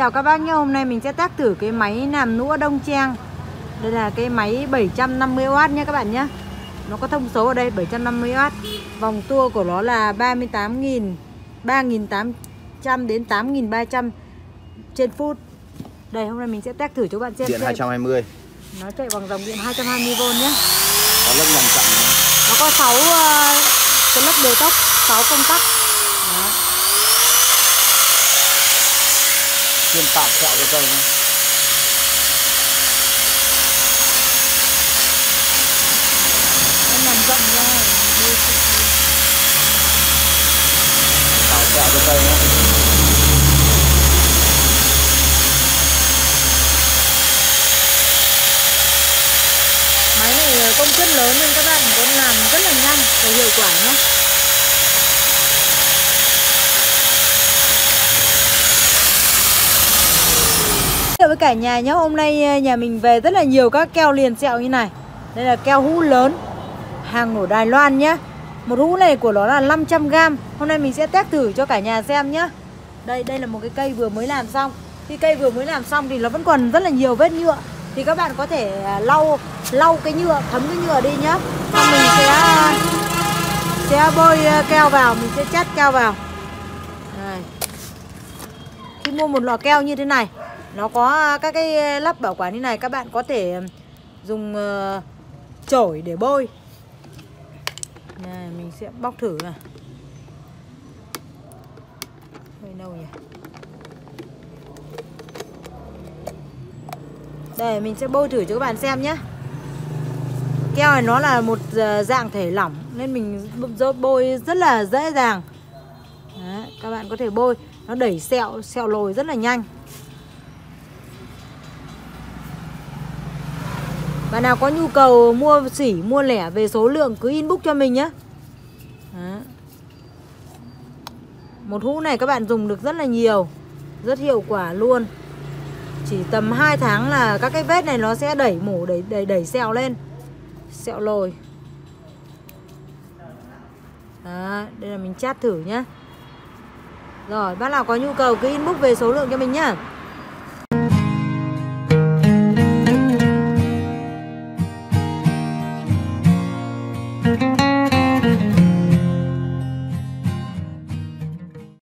chào các bác nhé. Hôm nay mình sẽ test thử cái máy làm nũa đông trang. Đây là cái máy 750W nhé các bạn nhé. Nó có thông số ở đây 750W. Vòng tua của nó là 38.000, 3.800 đến 8.300 trên phút. Đây, hôm nay mình sẽ test thử cho các bạn xem. Điện 220. Nó chạy bằng dòng điện 220V nhé. Có lớp làm chậm. Nó có 6 cái lớp điều tốc, 6 công tắc. Đó. Chuyên tạo sẹo cho cây nhé. Nó làm rộng ra. Tạo sẹo cho cây nhé. Máy này công suất lớn nên các bạn có làm rất là nhanh và hiệu quả nhé. Chào với cả nhà nhé. Hôm nay nhà mình về rất là nhiều các keo liền sẹo như này. Đây là keo hũ lớn, hàng của Đài Loan nhé. Một hũ này của nó là 500g. Hôm nay mình sẽ test thử cho cả nhà xem nhé. Đây là một cái cây vừa mới làm xong. Khi cây vừa mới làm xong thì nó vẫn còn rất là nhiều vết nhựa. Thì các bạn có thể lau cái nhựa, thấm cái nhựa đi nhá. Xong mình sẽ bôi keo vào, mình sẽ chát keo vào. Đây. Khi mua một lọ keo như thế này, nó có các cái lắp bảo quản như này, các bạn có thể dùng chổi để bôi. Này, mình sẽ bóc thử này. Hơi đâu nhỉ? Đây, mình sẽ bôi thử cho các bạn xem nhé. Keo này nó là một dạng thể lỏng nên mình bôi rất là dễ dàng. Đấy, các bạn có thể bôi, nó đẩy sẹo lồi rất là nhanh. Bạn nào có nhu cầu mua sỉ, mua lẻ về số lượng cứ inbox cho mình nhé. Đấy. Một hũ này các bạn dùng được rất là nhiều, rất hiệu quả luôn. Chỉ tầm 2 tháng là các cái vết này nó sẽ đẩy sẹo lên, sẹo lồi. Đó, đây là mình chát thử nhá. Rồi, bác nào có nhu cầu cứ inbox về số lượng cho mình nhá.